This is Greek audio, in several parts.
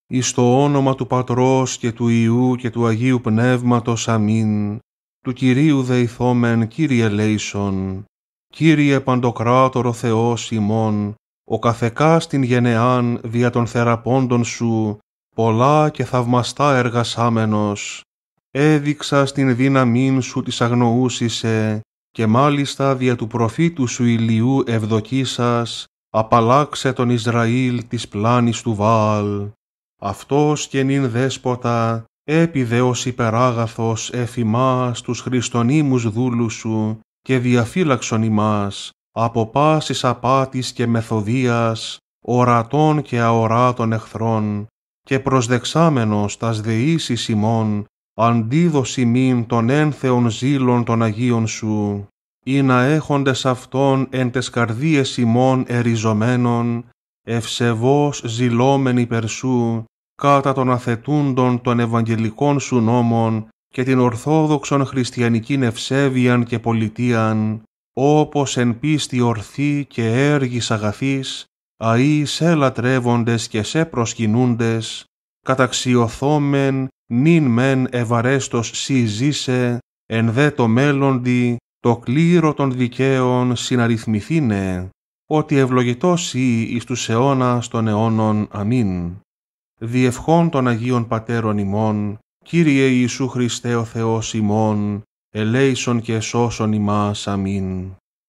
Εις το όνομα του Πατρός και του Υιού και του Αγίου Πνεύματος. Αμήν. Του Κυρίου δεηθόμεν, Κύριε ελέησον. Κύριε Παντοκράτορο Θεός ημών, ο καθεκάς την γενεάν δια των θεραπώντων σου, πολλά και θαυμαστά εργασάμενος, έδειξας την δύναμήν σου της αγνοούσισε, και μάλιστα δια του προφήτου σου Ηλιού ευδοκίσας, απαλλάξε τον Ισραήλ της πλάνης του Βαάλ. Αυτός και νυν δέσποτα, έπιδε ως υπεράγαθος εφημάς τους χριστονίμους δούλους σου και διαφύλαξον ημάς από πάσης απάτης και μεθοδίας, ορατών και αοράτων εχθρών, και προσδεξάμενος τας δεήσεις ημών, αντίδος ημίν των ένθεων ζήλων των Αγίων σου, ή να έχοντες αυτόν εν τες καρδίες ημών εριζωμένων, ευσεβώς ζηλόμεν υπερ σου, κατά των αθετούντων των Ευαγγελικών σου νόμων και την ορθόδοξον χριστιανικήν ευσέβειαν και πολιτείαν, όπως εν πίστη ορθή και έργης αγαθής, αεί σε λατρεύοντες και σε προσκυνούντες, καταξιωθόμεν νυν μεν ευαρέστος σοι ζήσε, εν δε το μέλλοντι το κλήρο των δικαίων συναριθμηθήνε, ότι ευλογητός σοι εις τους αιώνας των αιώνων. Αμήν. Διευχών των Αγίων Πατέρων ημών, Κύριε Ιησού Χριστέ ο Θεός ημών, ελέησον και σώσον ημάς. Αμήν.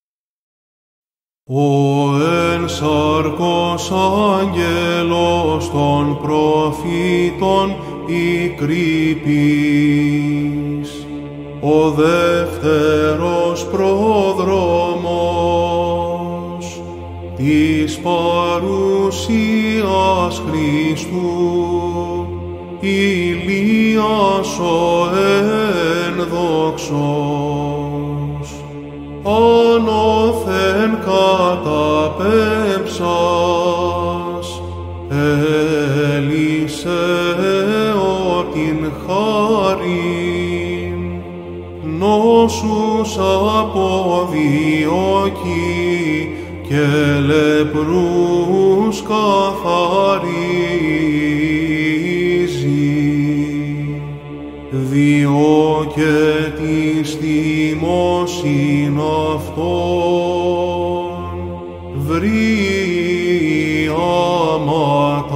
Ο εν σαρκός άγγελος των προφήτων Ικρύπης, ο δεύτερος πρόδρομος της παρουσίας Χριστού, Ηλίας ο ένδοξος, άνωθεν καταπέμψας, Ελισέω την χάριν, νόσους αποδιώκει και λεπρούς καθαρίζει, διό και της θυμώσιν αυτών βρει άματα.